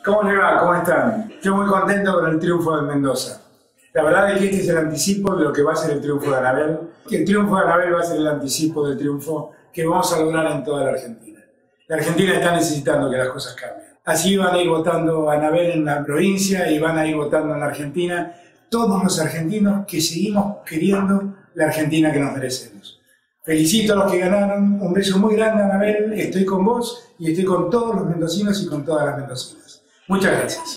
¿Cómo le va? ¿Cómo están? Estoy muy contento con el triunfo de Mendoza. La verdad es que este es el anticipo de lo que va a ser el triunfo de Anabel. Que el triunfo de Anabel va a ser el anticipo del triunfo que vamos a lograr en toda la Argentina. La Argentina está necesitando que las cosas cambien. Así van a ir votando a Anabel en la provincia y van a ir votando en la Argentina todos los argentinos que seguimos queriendo la Argentina que nos merecemos. Felicito a los que ganaron, un beso muy grande, Anabel, estoy con vos y estoy con todos los mendocinos y con todas las mendocinas. Muchas gracias.